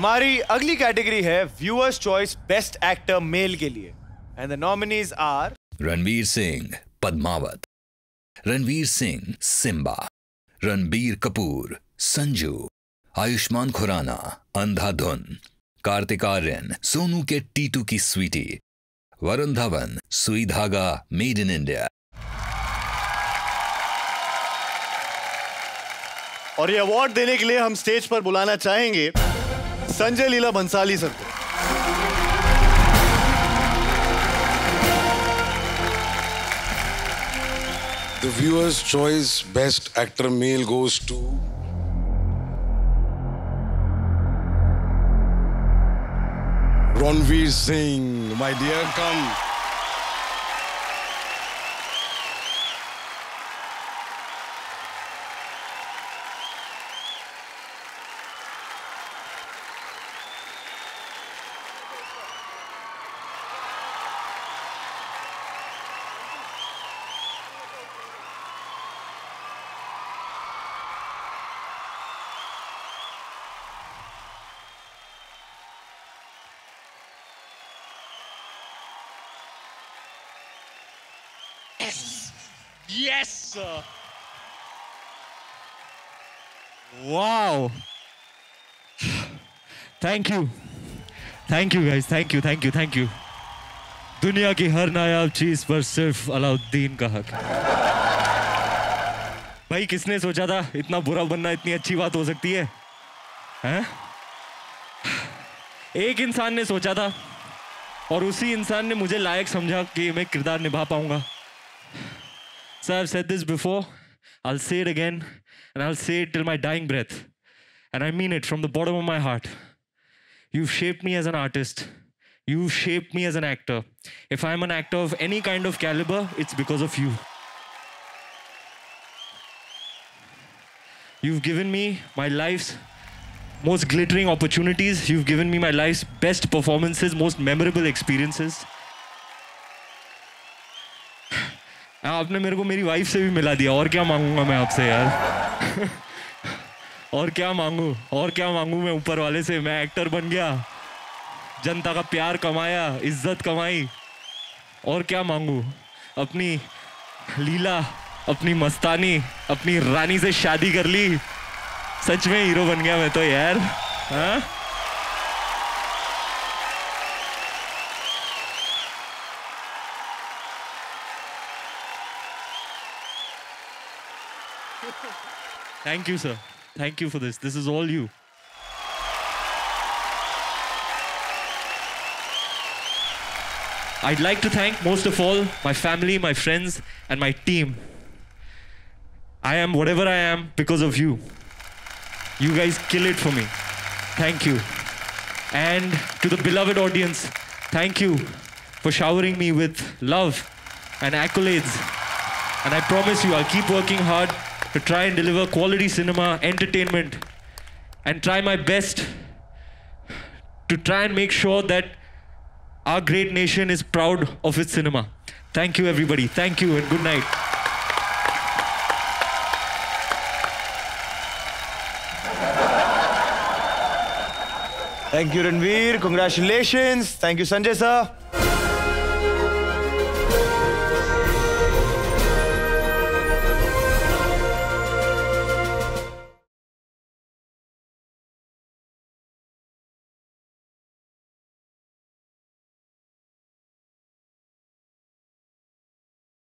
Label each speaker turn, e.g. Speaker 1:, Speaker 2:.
Speaker 1: हमारी अगली कैटेगरी है viewers choice best actor male के लिए and the nominees are
Speaker 2: Ranveer Singh Padmaavat, Ranveer Singh Simmba, Ranbir Kapoor Sanju, Ayushmann Khurrana Andhadhun, Kartik Aaryan Sonu Ke Titu की स्वीटी, वरुण धवन सुई धागा मेड इन इंडिया।
Speaker 3: और ये अवार्ड देने के लिए हम स्टेज पर बुलाना चाहेंगे संजय लीला भंसाली सर को।
Speaker 4: The viewer's choice best actor male goes to Ranveer Singh. My dear, come.
Speaker 5: Yes, sir. Wow. Thank you. Thank you guys. Thank you. Thank you. Thank you. दुनिया की हर नायाब चीज पर सिर्फ अलाउद्दीन का हक है। भाई किसने सोचा था इतना बुरा बनना इतनी अच्छी बात हो सकती है? हैं? एक इंसान ने सोचा था और उसी इंसान ने मुझे लायक समझा कि मैं किरदार निभा पाऊंगा। So I've said this before, I'll say it again, and I'll say it till my dying breath. And I mean it from the bottom of my heart. You've shaped me as an artist. You've shaped me as an actor. If I'm an actor of any kind of caliber, it's because of you. You've given me my life's most glittering opportunities. You've given me my life's best performances, most memorable experiences. आपने मेरे को मेरी wife से भी मिला दिया। और क्या मांगूंगा मैं आपसे यार? और क्या मांगू? और क्या मांगू मैं ऊपर वाले से? मैं एक्टर बन गया, जनता का प्यार कमाया, इज्जत कमाई। और क्या मांगू? अपनी लीला, अपनी मस्तानी, अपनी रानी से शादी कर ली। सच में हीरो बन गया मैं तो यार। हाँ? Thank you, sir. Thank you for this. This is all you. I'd like to thank most of all my family, my friends, and my team. I am whatever I am because of you. You guys kill it for me. Thank you. And to the beloved audience, thank you for showering me with love and accolades. And I promise you, I'll keep working hard to try and deliver quality cinema, entertainment, and try my best to try and make sure that our great nation is proud of its cinema. Thank you, everybody. Thank you, and good night.
Speaker 1: Thank you, Ranveer. Congratulations. Thank you, Sanjay sir.